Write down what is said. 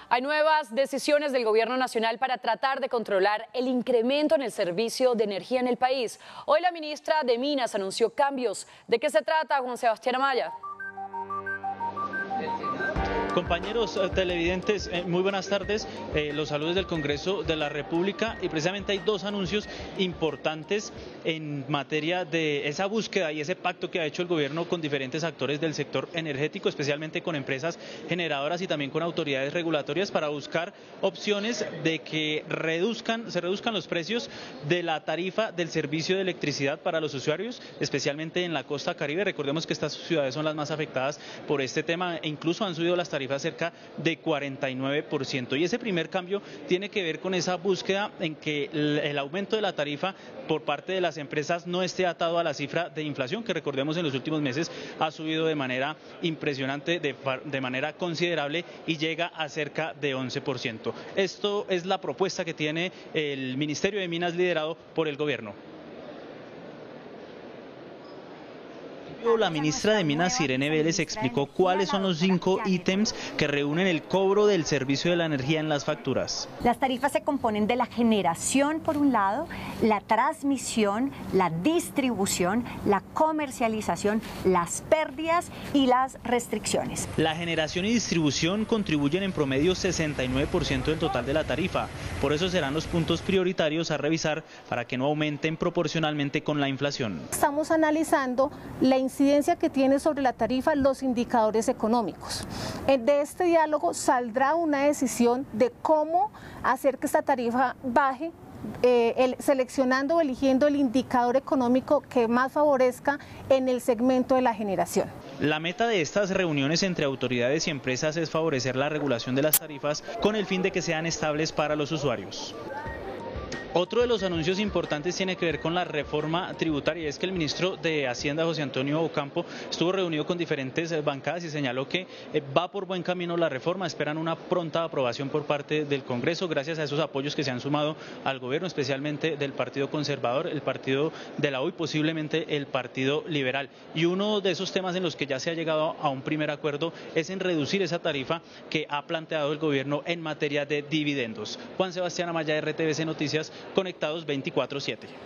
Hay nuevas decisiones del gobierno nacional para tratar de controlar el incremento en el servicio de energía en el país. Hoy la ministra de Minas anunció cambios. ¿De qué se trata, Juan Sebastián Amaya? Compañeros televidentes, muy buenas tardes. Los saludos del Congreso de la República, y precisamente hay dos anuncios importantes en materia de esa búsqueda y ese pacto que ha hecho el gobierno con diferentes actores del sector energético, especialmente con empresas generadoras y también con autoridades regulatorias, para buscar opciones de que se reduzcan los precios de la tarifa del servicio de electricidad para los usuarios, especialmente en la costa Caribe. Recordemos que estas ciudades son las más afectadas por este tema e incluso han subido las tarifas cerca de 49%. Y ese primer cambio tiene que ver con esa búsqueda en que el aumento de la tarifa por parte de las empresas no esté atado a la cifra de inflación, que recordemos en los últimos meses ha subido de manera impresionante, de manera considerable, y llega a cerca de 11%. Esto es la propuesta que tiene el Ministerio de Minas liderado por el gobierno. La ministra de Minas, Irene Vélez, explicó cuáles son los 5 ítems que reúnen el cobro del servicio de la energía en las facturas. Las tarifas se componen de la generación, por un lado, la transmisión, la distribución, la comercialización, las pérdidas y las restricciones. La generación y distribución contribuyen en promedio 69% del total de la tarifa. Por eso serán los puntos prioritarios a revisar para que no aumenten proporcionalmente con la inflación. Estamos analizando la incidencia que tiene sobre la tarifa los indicadores económicos. De este diálogo saldrá una decisión de cómo hacer que esta tarifa baje, seleccionando o eligiendo el indicador económico que más favorezca en el segmento de la generación. La meta de estas reuniones entre autoridades y empresas es favorecer la regulación de las tarifas con el fin de que sean estables para los usuarios. Otro de los anuncios importantes tiene que ver con la reforma tributaria, y es que el ministro de Hacienda, José Antonio Ocampo, estuvo reunido con diferentes bancadas y señaló que va por buen camino la reforma. Esperan una pronta aprobación por parte del Congreso gracias a esos apoyos que se han sumado al gobierno, especialmente del Partido Conservador, el Partido de la U y posiblemente el Partido Liberal. Y uno de esos temas en los que ya se ha llegado a un primer acuerdo es en reducir esa tarifa que ha planteado el gobierno en materia de dividendos. Juan Sebastián Amaya, RTVC Noticias, Conectados 24/7.